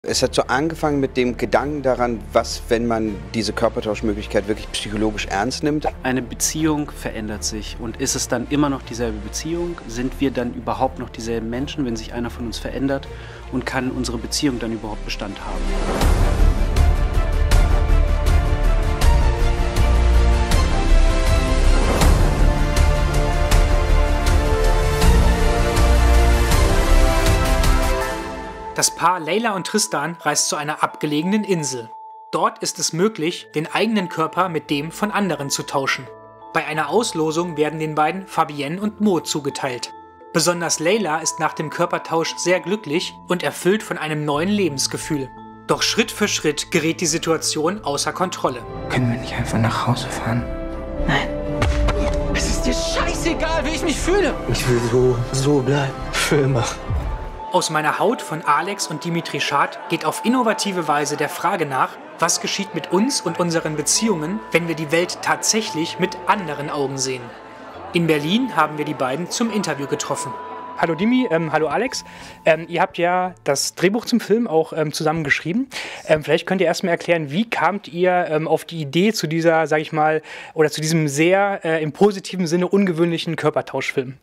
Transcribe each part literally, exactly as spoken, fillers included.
Es hat so angefangen mit dem Gedanken daran, was, wenn man diese Körpertauschmöglichkeit wirklich psychologisch ernst nimmt. Eine Beziehung verändert sich und ist es dann immer noch dieselbe Beziehung? Sind wir dann überhaupt noch dieselben Menschen, wenn sich einer von uns verändert? Und kann unsere Beziehung dann überhaupt Bestand haben? Das Paar Leila und Tristan reist zu einer abgelegenen Insel. Dort ist es möglich, den eigenen Körper mit dem von anderen zu tauschen. Bei einer Auslosung werden den beiden Fabienne und Mo zugeteilt. Besonders Leila ist nach dem Körpertausch sehr glücklich und erfüllt von einem neuen Lebensgefühl. Doch Schritt für Schritt gerät die Situation außer Kontrolle. Können wir nicht einfach nach Hause fahren? Nein. Es ist dir scheißegal, wie ich mich fühle. Ich will so, so bleiben. Für immer. Aus meiner Haut von Alex und Dimitri Schad geht auf innovative Weise der Frage nach, was geschieht mit uns und unseren Beziehungen, wenn wir die Welt tatsächlich mit anderen Augen sehen. In Berlin haben wir die beiden zum Interview getroffen. Hallo Dimi, ähm, hallo Alex. Ähm, ihr habt ja das Drehbuch zum Film auch ähm, zusammen geschrieben. Ähm, vielleicht könnt ihr erstmal erklären, wie kamt ihr ähm, auf die Idee zu dieser, sag ich mal, oder zu diesem sehr äh, im positiven Sinne ungewöhnlichen Körpertauschfilm?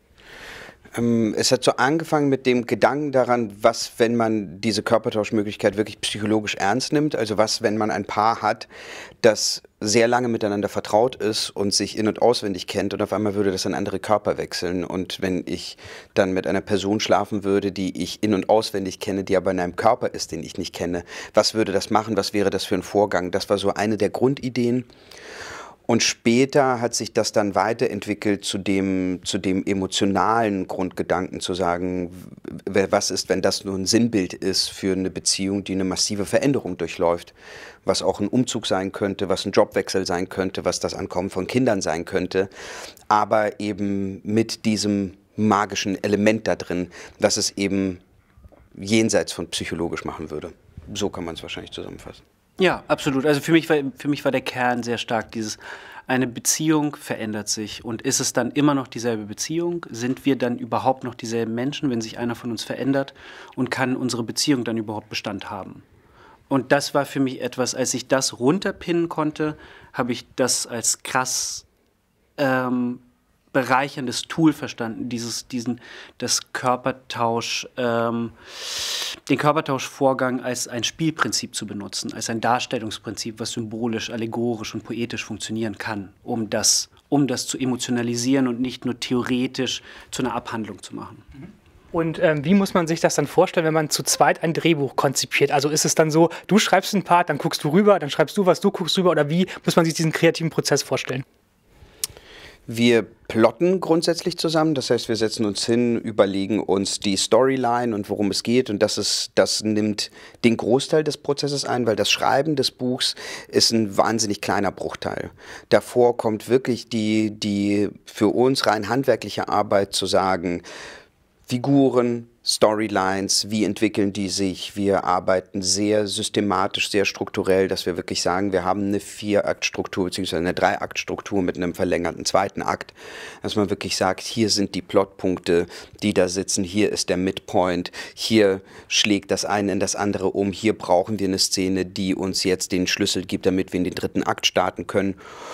Es hat so angefangen mit dem Gedanken daran, was, wenn man diese Körpertauschmöglichkeit wirklich psychologisch ernst nimmt, also was, wenn man ein Paar hat, das sehr lange miteinander vertraut ist und sich in- und auswendig kennt und auf einmal würde das in andere Körper wechseln und wenn ich dann mit einer Person schlafen würde, die ich in- und auswendig kenne, die aber in einem Körper ist, den ich nicht kenne, was würde das machen, was wäre das für ein Vorgang? Das war so eine der Grundideen. Und später hat sich das dann weiterentwickelt zu dem, zu dem emotionalen Grundgedanken, zu sagen, was ist, wenn das nur ein Sinnbild ist für eine Beziehung, die eine massive Veränderung durchläuft, was auch ein Umzug sein könnte, was ein Jobwechsel sein könnte, was das Ankommen von Kindern sein könnte, aber eben mit diesem magischen Element da drin, dass es eben jenseits von psychologisch machen würde. So kann man es wahrscheinlich zusammenfassen. Ja, absolut. Also für mich war, für mich war der Kern sehr stark dieses, eine Beziehung verändert sich und ist es dann immer noch dieselbe Beziehung? Sind wir dann überhaupt noch dieselben Menschen, wenn sich einer von uns verändert? Und kann unsere Beziehung dann überhaupt Bestand haben? Und das war für mich etwas, als ich das runterpinnen konnte, habe ich das als krass ähm, bereicherndes Tool verstanden, dieses, diesen, das Körpertausch, ähm, den Körpertauschvorgang als ein Spielprinzip zu benutzen, als ein Darstellungsprinzip, was symbolisch, allegorisch und poetisch funktionieren kann, um das, um das zu emotionalisieren und nicht nur theoretisch zu einer Abhandlung zu machen. Und ähm, wie muss man sich das dann vorstellen, wenn man zu zweit ein Drehbuch konzipiert? Also ist es dann so, du schreibst einen Part, dann guckst du rüber, dann schreibst du was, du guckst rüber, oder wie muss man sich diesen kreativen Prozess vorstellen? Wir plotten grundsätzlich zusammen, das heißt, wir setzen uns hin, überlegen uns die Storyline und worum es geht und das, ist, das nimmt den Großteil des Prozesses ein, weil das Schreiben des Buchs ist ein wahnsinnig kleiner Bruchteil. Davor kommt wirklich die, die für uns rein handwerkliche Arbeit zu sagen, Figuren, Storylines, wie entwickeln die sich? Wir arbeiten sehr systematisch, sehr strukturell, dass wir wirklich sagen, wir haben eine Vier-Akt-Struktur bzw. eine Drei-Akt-Struktur mit einem verlängerten zweiten Akt. Dass man wirklich sagt, hier sind die Plotpunkte, die da sitzen, hier ist der Midpoint, hier schlägt das eine in das andere um, hier brauchen wir eine Szene, die uns jetzt den Schlüssel gibt, damit wir in den dritten Akt starten können.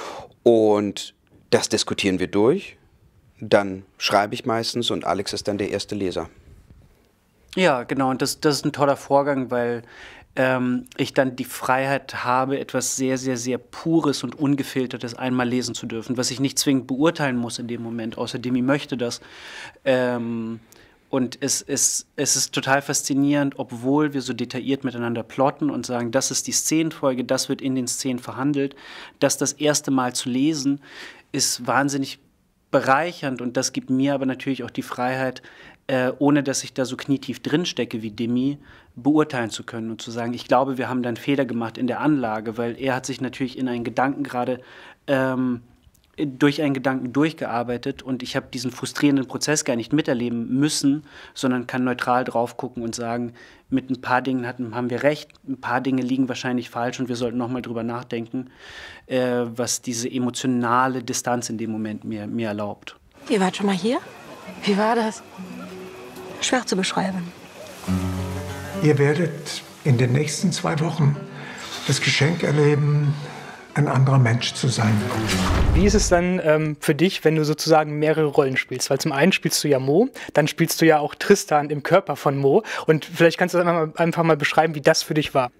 Und das diskutieren wir durch. Dann schreibe ich meistens und Alex ist dann der erste Leser. Ja, genau. Und das, das ist ein toller Vorgang, weil ähm, ich dann die Freiheit habe, etwas sehr, sehr, sehr Pures und Ungefiltertes einmal lesen zu dürfen, was ich nicht zwingend beurteilen muss in dem Moment. Außerdem, ich möchte das. Ähm, und es, es, es ist total faszinierend, obwohl wir so detailliert miteinander plotten und sagen, das ist die Szenenfolge, das wird in den Szenen verhandelt. Das das erste Mal zu lesen, ist wahnsinnig bereichernd und das gibt mir aber natürlich auch die Freiheit, äh, ohne dass ich da so knietief drin stecke wie Demi, beurteilen zu können und zu sagen, ich glaube, wir haben da einen Fehler gemacht in der Anlage, weil er hat sich natürlich in einen Gedanken gerade ähm, durch einen Gedanken durchgearbeitet und ich habe diesen frustrierenden Prozess gar nicht miterleben müssen, sondern kann neutral drauf gucken und sagen, mit ein paar Dingen hatten, haben wir recht, ein paar Dinge liegen wahrscheinlich falsch und wir sollten nochmal drüber nachdenken, äh, was diese emotionale Distanz in dem Moment mir, mir erlaubt. Ihr wart schon mal hier? Wie war das? Schwer zu beschreiben. Ihr werdet in den nächsten zwei Wochen das Geschenk erleben, ein anderer Mensch zu sein. Wie ist es dann ähm, für dich, wenn du sozusagen mehrere Rollen spielst? Weil zum einen spielst du ja Mo, dann spielst du ja auch Tristan im Körper von Mo. Und vielleicht kannst du einfach mal, einfach mal beschreiben, wie das für dich war.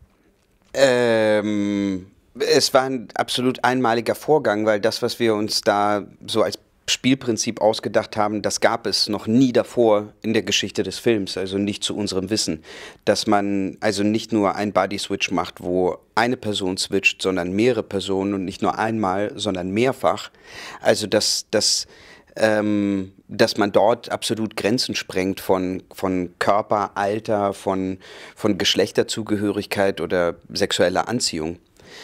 Ähm, es war ein absolut einmaliger Vorgang, weil das, was wir uns da so als Spielprinzip ausgedacht haben, das gab es noch nie davor in der Geschichte des Films, also nicht zu unserem Wissen, dass man also nicht nur ein Body-Switch macht, wo eine Person switcht, sondern mehrere Personen und nicht nur einmal, sondern mehrfach. Also dass, dass, ähm, dass man dort absolut Grenzen sprengt von, von Körper, Alter, von, von Geschlechterzugehörigkeit oder sexueller Anziehung.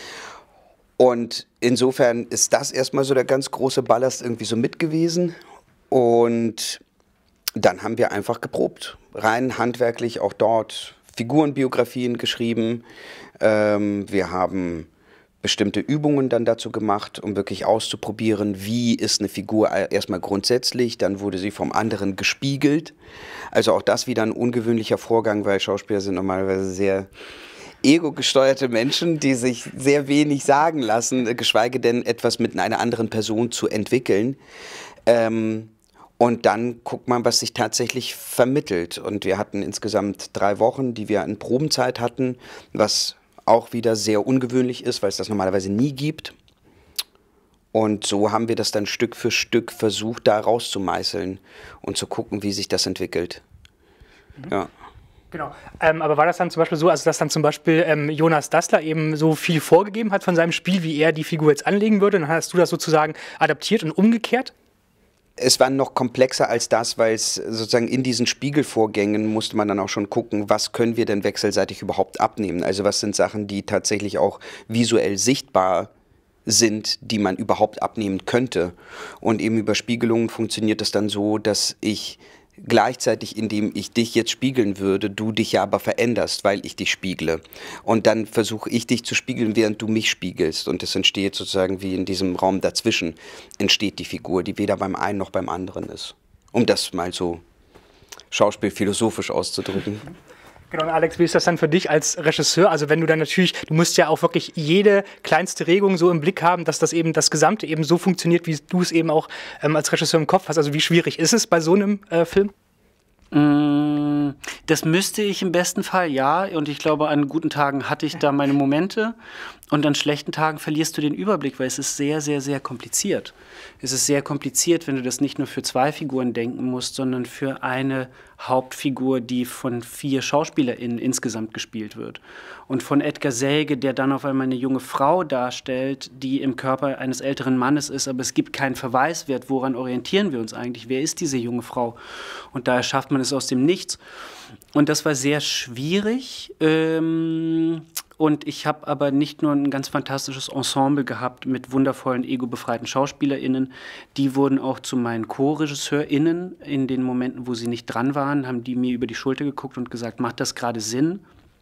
Und insofern ist das erstmal so der ganz große Ballast irgendwie so mit gewesen. Und dann haben wir einfach geprobt. Rein handwerklich auch dort Figurenbiografien geschrieben. Ähm, wir haben bestimmte Übungen dann dazu gemacht, um wirklich auszuprobieren, wie ist eine Figur erstmal grundsätzlich. Dann wurde sie vom anderen gespiegelt. Also auch das wieder ein ungewöhnlicher Vorgang, weil Schauspieler sind normalerweise sehr ego-gesteuerte Menschen, die sich sehr wenig sagen lassen, geschweige denn etwas mit einer anderen Person zu entwickeln. Ähm, und dann guckt man, was sich tatsächlich vermittelt. Und wir hatten insgesamt drei Wochen, die wir in Probenzeit hatten, was auch wieder sehr ungewöhnlich ist, weil es das normalerweise nie gibt. Und so haben wir das dann Stück für Stück versucht, da rauszumeißeln und zu gucken, wie sich das entwickelt. Mhm. Ja. Genau, ähm, aber war das dann zum Beispiel so, also dass dann zum Beispiel ähm, Jonas Dassler eben so viel vorgegeben hat von seinem Spiel, wie er die Figur jetzt anlegen würde, und dann hast du das sozusagen adaptiert und umgekehrt? Es war noch komplexer als das, weil es sozusagen in diesen Spiegelvorgängen musste man dann auch schon gucken, was können wir denn wechselseitig überhaupt abnehmen? Also was sind Sachen, die tatsächlich auch visuell sichtbar sind, die man überhaupt abnehmen könnte? Und eben über Spiegelungen funktioniert es dann so, dass ich gleichzeitig, indem ich dich jetzt spiegeln würde, du dich ja aber veränderst, weil ich dich spiegle. Und dann versuche ich dich zu spiegeln, während du mich spiegelst. Und es entsteht sozusagen wie in diesem Raum dazwischen, entsteht die Figur, die weder beim einen noch beim anderen ist. Um das mal so schauspielphilosophisch auszudrücken. Genau, und Alex, wie ist das dann für dich als Regisseur? Also wenn du dann natürlich, du musst ja auch wirklich jede kleinste Regung so im Blick haben, dass das eben das Gesamte eben so funktioniert, wie du es eben auch ähm, als Regisseur im Kopf hast. Also wie schwierig ist es bei so einem äh, Film? Das müsste ich im besten Fall, ja. Und ich glaube, an guten Tagen hatte ich da meine Momente. Und an schlechten Tagen verlierst du den Überblick, weil es ist sehr, sehr, sehr kompliziert. Es ist sehr kompliziert, wenn du das nicht nur für zwei Figuren denken musst, sondern für eine Hauptfigur, die von vier SchauspielerInnen insgesamt gespielt wird. Und von Edgar Selge, der dann auf einmal eine junge Frau darstellt, die im Körper eines älteren Mannes ist, aber es gibt keinen Verweiswert, woran orientieren wir uns eigentlich? Wer ist diese junge Frau? Und daher schafft man es aus dem Nichts. Und das war sehr schwierig. Ähm, und ich habe aber nicht nur ein ganz fantastisches Ensemble gehabt mit wundervollen, ego-befreiten SchauspielerInnen. Die wurden auch zu meinen Co-RegisseurInnen in den Momenten, wo sie nicht dran waren, haben die mir über die Schulter geguckt und gesagt, macht das gerade Sinn?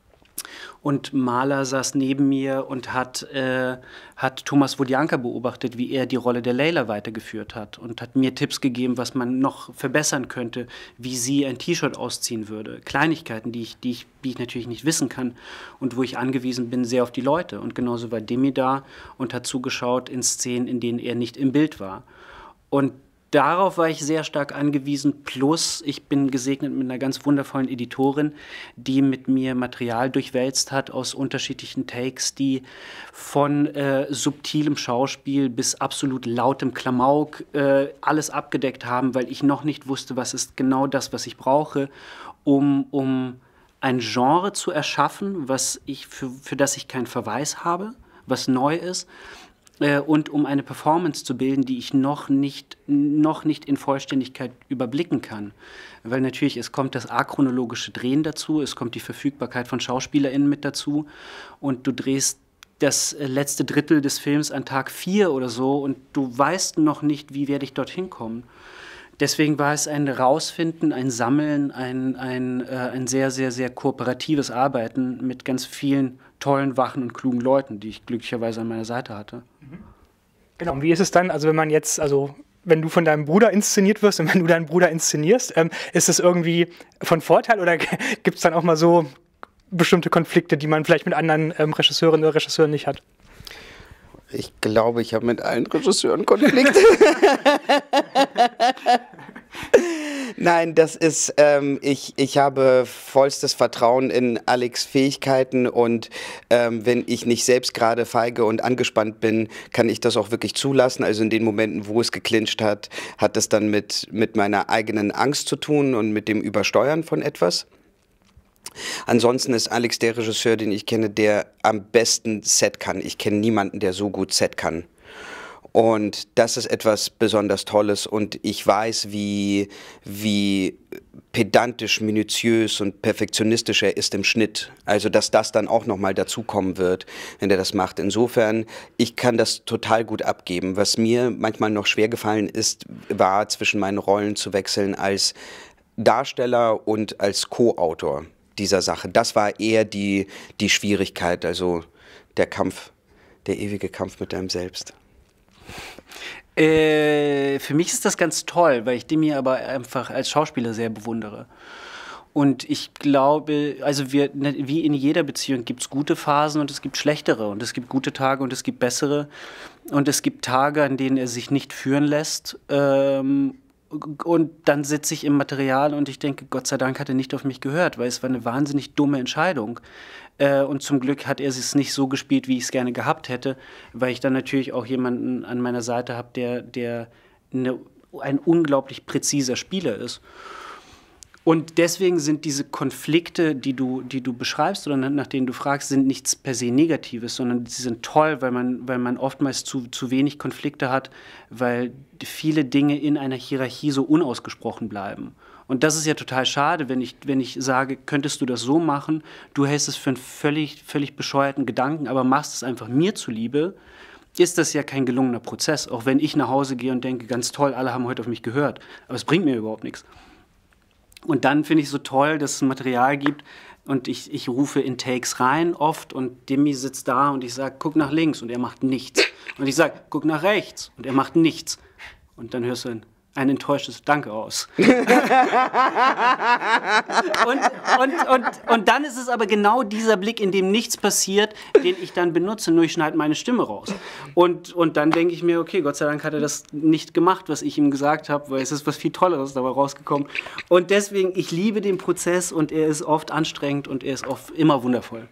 Und Mahler saß neben mir und hat, äh, hat Thomas Wodjanka beobachtet, wie er die Rolle der Leila weitergeführt hat und hat mir Tipps gegeben, was man noch verbessern könnte, wie sie ein T-Shirt ausziehen würde. Kleinigkeiten, die ich, die, ich, die ich natürlich nicht wissen kann und wo ich angewiesen bin sehr auf die Leute. Und genauso war Demi da und hat zugeschaut in Szenen, in denen er nicht im Bild war. Und darauf war ich sehr stark angewiesen, plus ich bin gesegnet mit einer ganz wundervollen Editorin, die mit mir Material durchwälzt hat aus unterschiedlichen Takes, die von äh, subtilem Schauspiel bis absolut lautem Klamauk äh, alles abgedeckt haben, weil ich noch nicht wusste, was ist genau das, was ich brauche, um, um ein Genre zu erschaffen, was ich, für, für das ich keinen Verweis habe, was neu ist. Und um eine Performance zu bilden, die ich noch nicht, noch nicht in Vollständigkeit überblicken kann. Weil natürlich, es kommt das achronologische Drehen dazu, es kommt die Verfügbarkeit von SchauspielerInnen mit dazu und du drehst das letzte Drittel des Films an Tag vier oder so und du weißt noch nicht, wie werde ich dorthin kommen. Deswegen war es ein Rausfinden, ein Sammeln, ein, ein, äh, ein sehr, sehr, sehr kooperatives Arbeiten mit ganz vielen tollen, wachen und klugen Leuten, die ich glücklicherweise an meiner Seite hatte. Genau, und wie ist es dann, also wenn man jetzt, also wenn du von deinem Bruder inszeniert wirst und wenn du deinen Bruder inszenierst, ähm, ist es irgendwie von Vorteil oder gibt es dann auch mal so bestimmte Konflikte, die man vielleicht mit anderen ähm, Regisseurinnen oder Regisseuren nicht hat? Ich glaube, ich habe mit allen Regisseuren Konflikte. Nein, das ist, ähm, ich, ich habe vollstes Vertrauen in Alex' Fähigkeiten und ähm, wenn ich nicht selbst gerade feige und angespannt bin, kann ich das auch wirklich zulassen. Also in den Momenten, wo es geklincht hat, hat das dann mit, mit meiner eigenen Angst zu tun und mit dem Übersteuern von etwas. Ansonsten ist Alex der Regisseur, den ich kenne, der am besten Set kann. Ich kenne niemanden, der so gut Set kann. Und das ist etwas besonders Tolles und ich weiß, wie, wie pedantisch, minutiös und perfektionistisch er ist im Schnitt. Also, dass das dann auch nochmal dazukommen wird, wenn er das macht. Insofern, ich kann das total gut abgeben. Was mir manchmal noch schwer gefallen ist, war zwischen meinen Rollen zu wechseln als Darsteller und als Co-Autor dieser Sache. Das war eher die, die Schwierigkeit, also der Kampf, der ewige Kampf mit einem selbst. Äh, für mich ist das ganz toll, weil ich Demi aber einfach als Schauspieler sehr bewundere. Und ich glaube, also wir, wie in jeder Beziehung gibt es gute Phasen und es gibt schlechtere und es gibt gute Tage und es gibt bessere und es gibt Tage, an denen er sich nicht führen lässt. Ähm, und dann sitze ich im Material und ich denke, Gott sei Dank hat er nicht auf mich gehört, weil es war eine wahnsinnig dumme Entscheidung. Äh, und zum Glück hat er es nicht so gespielt, wie ich es gerne gehabt hätte, weil ich dann natürlich auch jemanden an meiner Seite habe, der, der eine, ein unglaublich präziser Spieler ist. Und deswegen sind diese Konflikte, die du, die du beschreibst oder nach denen du fragst, sind nichts per se Negatives, sondern sie sind toll, weil man, weil man oftmals zu, zu wenig Konflikte hat, weil viele Dinge in einer Hierarchie so unausgesprochen bleiben. Und das ist ja total schade, wenn ich, wenn ich sage, könntest du das so machen, du hältst es für einen völlig, völlig bescheuerten Gedanken, aber machst es einfach mir zuliebe, ist das ja kein gelungener Prozess. Auch wenn ich nach Hause gehe und denke, ganz toll, alle haben heute auf mich gehört, aber es bringt mir überhaupt nichts. Und dann finde ich so toll, dass es ein Material gibt und ich, ich rufe in Takes rein oft und Demi sitzt da und ich sage, guck nach links und er macht nichts. Und ich sage, guck nach rechts und er macht nichts. Und dann hörst du ein, ein enttäuschtes Danke aus. und, und, und, und dann ist es aber genau dieser Blick, in dem nichts passiert, den ich dann benutze, nur ich schneide meine Stimme raus. Und, und dann denke ich mir, okay, Gott sei Dank hat er das nicht gemacht, was ich ihm gesagt habe, weil es ist was viel Tolleres dabei rausgekommen. Und deswegen, ich liebe den Prozess und er ist oft anstrengend und er ist oft immer wundervoll.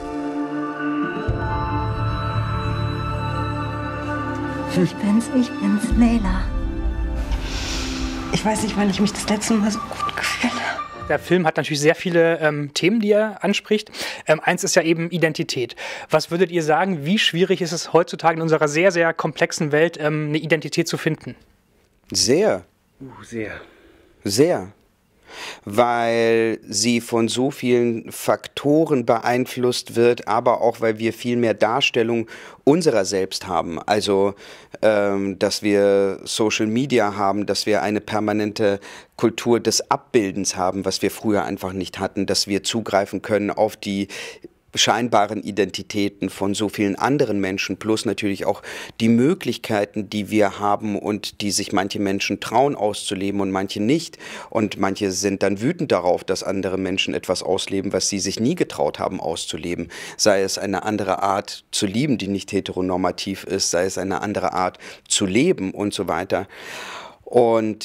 Ich bin's, ich bin's, Leila. Ich weiß nicht, wann ich mich das letzte Mal so gut gefühlt habe. Der Film hat natürlich sehr viele ähm, Themen, die er anspricht. Ähm, eins ist ja eben Identität. Was würdet ihr sagen, wie schwierig ist es heutzutage in unserer sehr, sehr komplexen Welt, ähm, eine Identität zu finden? Sehr. Uh, sehr. Sehr. Weil sie von so vielen Faktoren beeinflusst wird, aber auch, weil wir viel mehr Darstellung unserer selbst haben. Also, ähm, dass wir Social Media haben, dass wir eine permanente Kultur des Abbildens haben, was wir früher einfach nicht hatten, dass wir zugreifen können auf die scheinbaren Identitäten von so vielen anderen Menschen, plus natürlich auch die Möglichkeiten, die wir haben und die sich manche Menschen trauen auszuleben und manche nicht. Und manche sind dann wütend darauf, dass andere Menschen etwas ausleben, was sie sich nie getraut haben auszuleben. Sei es eine andere Art zu lieben, die nicht heteronormativ ist, sei es eine andere Art zu leben und so weiter. Und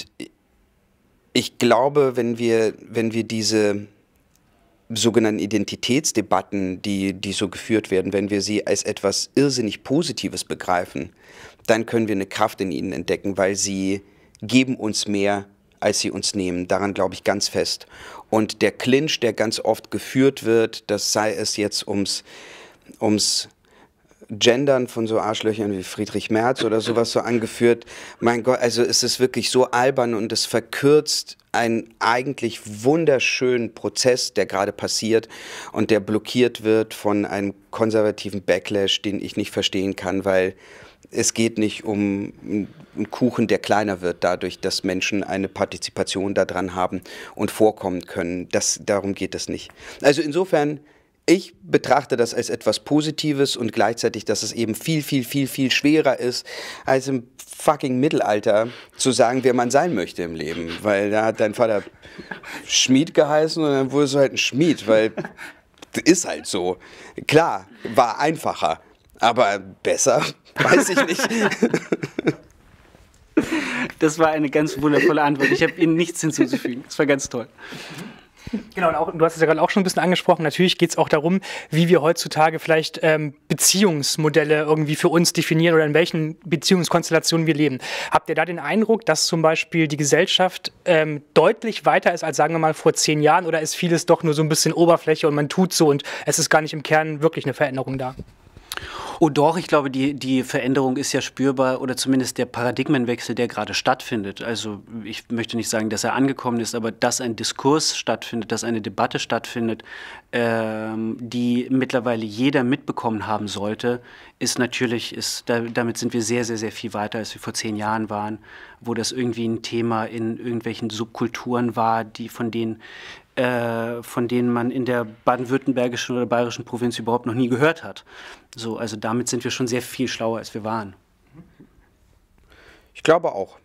ich glaube, wenn wir, wenn wir diese sogenannten Identitätsdebatten, die, die so geführt werden, wenn wir sie als etwas irrsinnig Positives begreifen, dann können wir eine Kraft in ihnen entdecken, weil sie geben uns mehr, als sie uns nehmen. Daran glaube ich ganz fest. Und der Clinch, der ganz oft geführt wird, das sei es jetzt ums, ums Gendern von so Arschlöchern wie Friedrich Merz oder sowas so angeführt. Mein Gott, also es ist wirklich so albern und es verkürzt einen eigentlich wunderschönen Prozess, der gerade passiert und der blockiert wird von einem konservativen Backlash, den ich nicht verstehen kann, weil es geht nicht um einen Kuchen, der kleiner wird, dadurch, dass Menschen eine Partizipation daran haben und vorkommen können. Das, darum geht es nicht. Also insofern, ich betrachte das als etwas Positives und gleichzeitig, dass es eben viel, viel, viel, viel schwerer ist, als im fucking Mittelalter zu sagen, wer man sein möchte im Leben. Weil da hat dein Vater Schmied geheißen und dann wurde es halt ein Schmied, weil ist halt so. Klar, war einfacher, aber besser, weiß ich nicht. Das war eine ganz wundervolle Antwort. Ich habe Ihnen nichts hinzuzufügen. Das war ganz toll. Genau, und auch, du hast es ja gerade auch schon ein bisschen angesprochen, natürlich geht es auch darum, wie wir heutzutage vielleicht ähm, Beziehungsmodelle irgendwie für uns definieren oder in welchen Beziehungskonstellationen wir leben. Habt ihr da den Eindruck, dass zum Beispiel die Gesellschaft ähm, deutlich weiter ist als, sagen wir mal, vor zehn Jahren, oder ist vieles doch nur so ein bisschen Oberfläche und man tut so und es ist gar nicht im Kern wirklich eine Veränderung da? Oh doch, ich glaube, die, die Veränderung ist ja spürbar, oder zumindest der Paradigmenwechsel, der gerade stattfindet. Also ich möchte nicht sagen, dass er angekommen ist, aber dass ein Diskurs stattfindet, dass eine Debatte stattfindet, ähm, die mittlerweile jeder mitbekommen haben sollte, ist natürlich, ist, da, damit sind wir sehr, sehr, sehr viel weiter, als wir vor zehn Jahren waren, wo das irgendwie ein Thema in irgendwelchen Subkulturen war, die von denen Äh, von denen man in der baden-württembergischen oder bayerischen Provinz überhaupt noch nie gehört hat. So, also damit sind wir schon sehr viel schlauer, als wir waren. Ich glaube auch.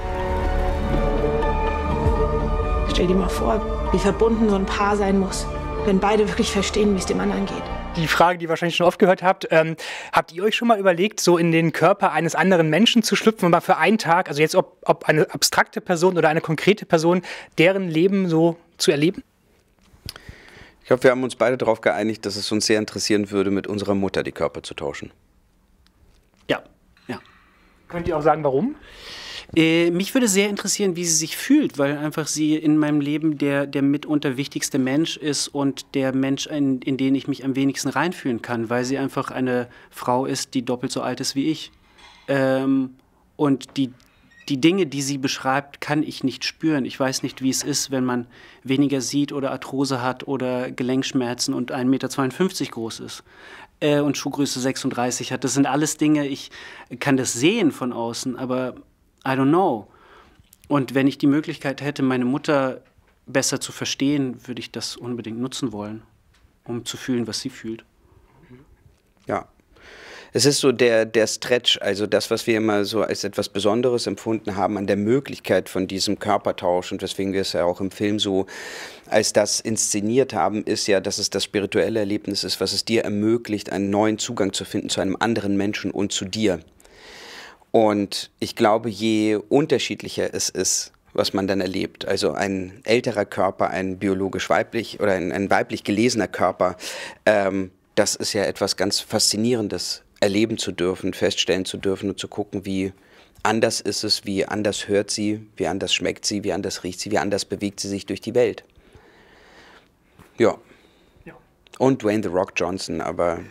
Stell dir mal vor, wie verbunden so ein Paar sein muss, wenn beide wirklich verstehen, wie es dem anderen geht. Die Frage, die ihr wahrscheinlich schon oft gehört habt, ähm, habt ihr euch schon mal überlegt, so in den Körper eines anderen Menschen zu schlüpfen, mal für einen Tag, also jetzt ob, ob eine abstrakte Person oder eine konkrete Person, deren Leben so zu erleben? Ich glaube, wir haben uns beide darauf geeinigt, dass es uns sehr interessieren würde, mit unserer Mutter die Körper zu tauschen. Ja, ja. Könnt ihr auch sagen, warum? Äh, mich würde sehr interessieren, wie sie sich fühlt, weil einfach sie in meinem Leben der, der mitunter wichtigste Mensch ist und der Mensch, in, in den ich mich am wenigsten reinfühlen kann, weil sie einfach eine Frau ist, die doppelt so alt ist wie ich. Ähm, und die Die Dinge, die sie beschreibt, kann ich nicht spüren. Ich weiß nicht, wie es ist, wenn man weniger sieht oder Arthrose hat oder Gelenkschmerzen und ein Meter zweiundfünfzig groß ist äh, und Schuhgröße sechsunddreißig hat. Das sind alles Dinge, ich kann das sehen von außen, aber I don't know. Und wenn ich die Möglichkeit hätte, meine Mutter besser zu verstehen, würde ich das unbedingt nutzen wollen, um zu fühlen, was sie fühlt. Ja. Es ist so der, der Stretch, also das, was wir immer so als etwas Besonderes empfunden haben an der Möglichkeit von diesem Körpertausch, und weswegen wir es ja auch im Film so als das inszeniert haben, ist ja, dass es das spirituelle Erlebnis ist, was es dir ermöglicht, einen neuen Zugang zu finden zu einem anderen Menschen und zu dir. Und ich glaube, je unterschiedlicher es ist, was man dann erlebt, also ein älterer Körper, ein biologisch weiblich oder ein, ein weiblich gelesener Körper, ähm, das ist ja etwas ganz Faszinierendes, erleben zu dürfen, feststellen zu dürfen und zu gucken, wie anders ist es, wie anders hört sie, wie anders schmeckt sie, wie anders riecht sie, wie anders bewegt sie sich durch die Welt. Ja. Ja. Und Dwayne The Rock Johnson, aber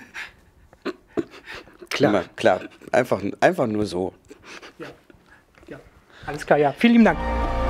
klar, immer, klar, einfach, einfach nur so. Ja. Ja. Alles klar, ja. Vielen lieben Dank.